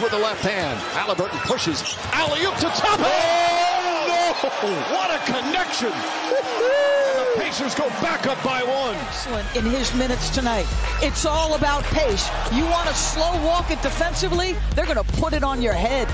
with the left hand. Halliburton pushes. Alley-oop to top. Oh, no! What a connection! And the Pacers go back up by one. Excellent in his minutes tonight. It's all about pace. You want to slow walk it defensively, they're going to put it on your head.